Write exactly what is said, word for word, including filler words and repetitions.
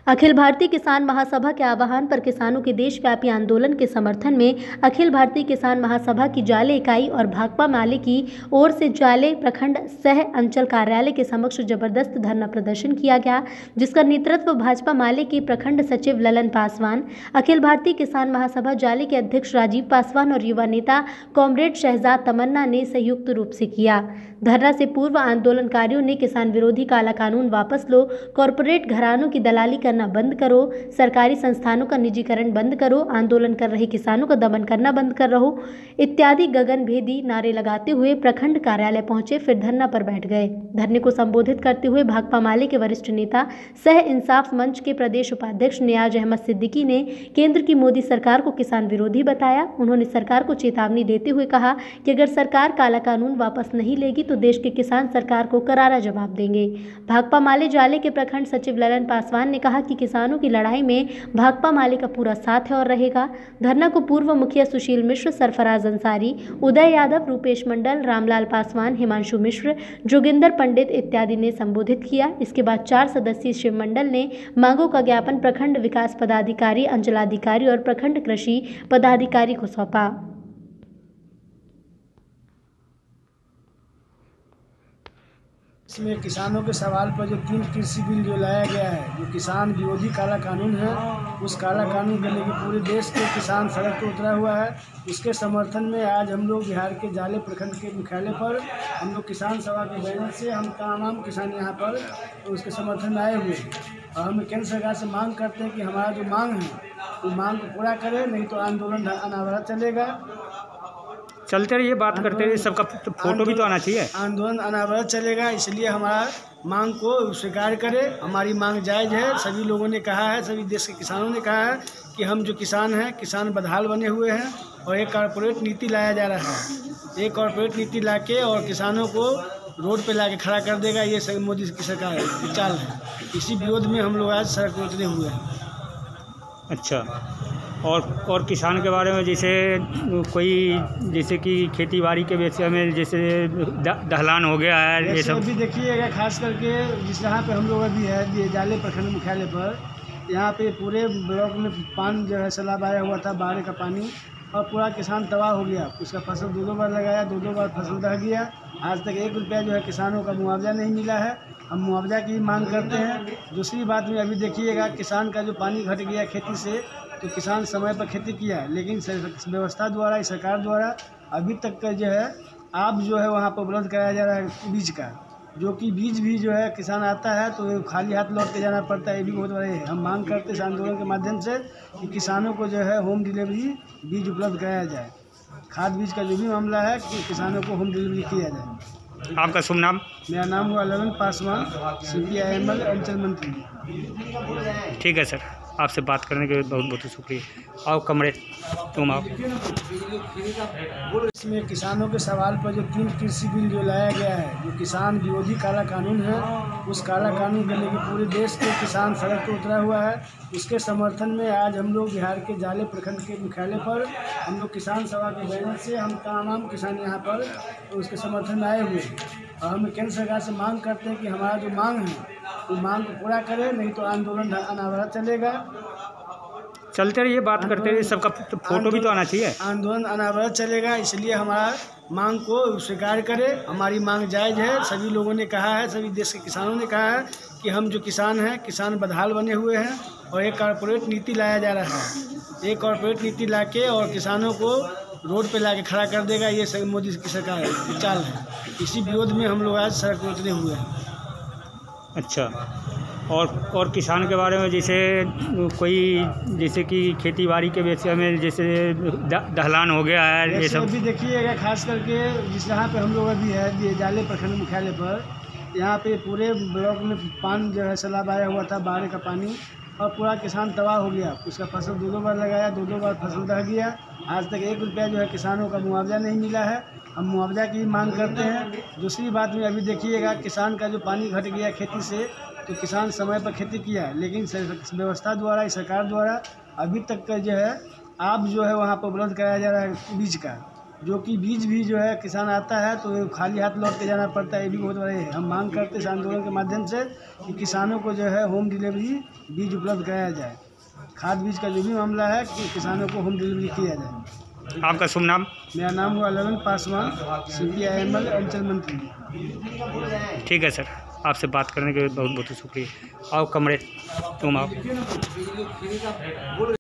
अखिल भारतीय किसान महासभा के आह्वान पर किसानों के देशव्यापी आंदोलन के समर्थन में अखिल भारतीय किसान महासभा की जाले इकाई और भाकपा माले की ओर से जाले प्रखंड सह अंचल कार्यालय के समक्ष जबरदस्त धरना प्रदर्शन किया गया, जिसका नेतृत्व भाजपा माले के प्रखंड सचिव ललन पासवान, अखिल भारतीय किसान महासभा जाले के अध्यक्ष राजीव पासवान और युवा नेता कॉमरेड शहजाद तमन्ना ने संयुक्त रूप से किया। धरना से पूर्व आंदोलनकारियों ने किसान विरोधी काला कानून वापस लो, कॉरपोरेट घरानों की दलाली करना बंद करो, सरकारी संस्थानों का निजीकरण बंद करो, आंदोलन कर रहे किसानों का दमन करना बंद कर रहो इत्यादि गगनभेदी नारे लगाते हुए प्रखंड कार्यालय पहुंचे, फिर धरना पर बैठ गए। धरने को संबोधित करते हुए भाकपा माले के वरिष्ठ नेता सह इंसाफ मंच के प्रदेश उपाध्यक्ष नियाज अहमद सिद्दीकी ने केंद्र की मोदी सरकार को किसान विरोधी बताया। उन्होंने सरकार को चेतावनी देते हुए कहा कि अगर सरकार काला कानून वापस नहीं लेगी तो देश के किसान सरकार को करारा जवाब देंगे। भाकपा माले जाले के प्रखंड सचिव ललन पासवान ने कहा कि किसानों की लड़ाई में भाकपा माले का पूरा साथ है और रहेगा। धरना को पूर्व मुखिया सुशील मिश्र, सरफराज अंसारी, उदय यादव, रूपेश मंडल, रामलाल पासवान, हिमांशु मिश्र, जोगिंदर पंडित इत्यादि ने संबोधित किया। इसके बाद चार सदस्यीय शिव मंडल ने मांगों का ज्ञापन प्रखंड विकास पदाधिकारी, अंचलाधिकारी और प्रखंड कृषि पदाधिकारी को सौंपा। इसमें किसानों के सवाल पर जो तीन कृषि बिल जो लाया गया है, जो किसान विरोधी काला कानून है, उस काला कानून के लेकर पूरे देश के किसान सड़क पर उतरा हुआ है। उसके समर्थन में आज हम लोग बिहार के जाले प्रखंड के मुख्यालय पर हम लोग किसान सभा के बैनर से हम तमाम किसान यहाँ पर तो उसके समर्थन में आए हुए हैं और हम केंद्र सरकार से मांग करते हैं कि हमारा जो मांग है वो मांग को पूरा करे, नहीं तो आंदोलन अनावरत चलेगा। चलते रहिए, बात करते रहिए, सबका फोटो भी तो आना चाहिए। आंदोलन अनावरत चलेगा, इसलिए हमारा मांग को स्वीकार करें। हमारी मांग जायज़ है। सभी लोगों ने कहा है, सभी देश के किसानों ने कहा है कि हम जो किसान हैं, किसान बदहाल बने हुए हैं और एक कॉरपोरेट नीति लाया जा रहा है। एक कॉरपोरेट नीति लाके और किसानों को रोड पे लाके खड़ा कर देगा, ये मोदी की सरकार की चाल है। इसी विरोध में हम लोग आज सड़क पर उतरे हुए हैं। अच्छा, और और किसान के बारे में जैसे कोई जैसे कि खेती बाड़ी के विषय में जैसे दहलान हो गया है, ये सब अभी देखिएगा। खास करके जिस जहाँ पे हम लोग अभी है जाले प्रखंड मुख्यालय पर, यहाँ पे पूरे ब्लॉक में पानी जो है सैलाब आया हुआ था, बाढ़ का पानी, और पूरा किसान तबाह हो गया। उसका फसल दो दो बार लगाया, दो दो बार फसल दह गया। आज तक एक रुपया जो है किसानों का मुआवजा नहीं मिला है। हम मुआवजा की मांग करते हैं। दूसरी बात में अभी देखिएगा, किसान का जो पानी घट गया खेती से, तो किसान समय पर खेती किया है, लेकिन व्यवस्था द्वारा, सरकार द्वारा अभी तक का जो है आप जो है वहाँ पर उपलब्ध कराया जा रहा है बीज का, जो कि बीज भी जो है किसान आता है तो खाली हाथ लौट के जाना पड़ता है। ये भी बहुत बड़े है। हम मांग करते हैं इस आंदोलन के माध्यम से कि किसानों को जो है होम डिलीवरी बीज उपलब्ध कराया जाए। खाद बीज का जो भी मामला है कि किसानों को होम डिलीवरी किया जाए। आपका शुभ नाम? मेरा नाम हुआ Lalan Paswan, C P I M L अंचल मंत्री। ठीक है सर, आपसे बात करने के लिए बहुत बहुत शुक्रिया। आओ कमरे, तुम आओ। इसमें किसानों के सवाल पर जो तीन कृषि बिल जो लाया गया है, जो किसान विरोधी काला कानून है, उस काला कानून के लेकर पूरे देश के किसान सड़क पर उतरा हुआ है। उसके समर्थन में आज हम लोग बिहार के जाले प्रखंड के मुख्यालय पर हम लोग किसान सभा के बैनर से हम तमाम किसान यहाँ पर तो उसके समर्थन में आए हुए हैं और हम केंद्र सरकार से मांग करते हैं कि हमारा जो मांग है वो मांग को पूरा करें, नहीं तो आंदोलन अनावरत चलेगा। चलते रहिए, बात करते रहिए, सबका फोटो भी तो आना चाहिए। आंदोलन अनावरत चलेगा, इसलिए हमारा मांग को स्वीकार करें। हमारी मांग जायज़ है। सभी लोगों ने कहा है, सभी देश के किसानों ने कहा है कि हम जो किसान हैं, किसान बदहाल बने हुए हैं और एक कॉरपोरेट नीति लाया जा रहा है। एक कॉरपोरेट नीति लाके और किसानों को रोड पे लाके खड़ा कर देगा, ये मोदी की सरकार की चाल है। इसी विरोध में हम लोग आज सड़क पर उतरे हुए हैं। अच्छा, और और किसान के बारे में जैसे कोई जैसे कि खेती बाड़ी के विषय में जैसे दहलान हो गया है, ये सब अभी देखिएगा। खास करके जिस जहाँ पे हम लोग अभी है जाले प्रखंड मुख्यालय पर, यहाँ पे पूरे ब्लॉक में पानी जो है सैलाब आया हुआ था, बाढ़ का पानी, और पूरा किसान तबाह हो गया। उसका फसल दो दो बार लगाया, दो दो बार फसल दह गया। आज तक एक रुपया जो है किसानों का मुआवजा नहीं मिला है। हम मुआवजा की मांग करते हैं। दूसरी बात में अभी देखिएगा, किसान का जो पानी घट गया खेती से, तो किसान समय पर खेती किया है, लेकिन व्यवस्था द्वारा, सरकार द्वारा अभी तक का जो है आप जो है वहाँ पर उपलब्ध कराया जा रहा है बीज का, जो कि बीज भी जो है किसान आता है तो खाली हाथ लौट के जाना पड़ता है। ये भी बहुत बड़े है। हम मांग करते हैं इस आंदोलन के माध्यम से कि किसानों को जो है होम डिलीवरी बीज उपलब्ध कराया जाए। खाद बीज का जो भी मामला है कि किसानों को होम डिलीवरी किया जाए। आपका शुभ नाम? मेरा नाम हुआ Lalan Paswan, C P I M L अंचल मंत्री। ठीक है सर, आपसे बात करने के लिए बहुत बहुत शुक्रिया। आओ कमरे तुम आओ।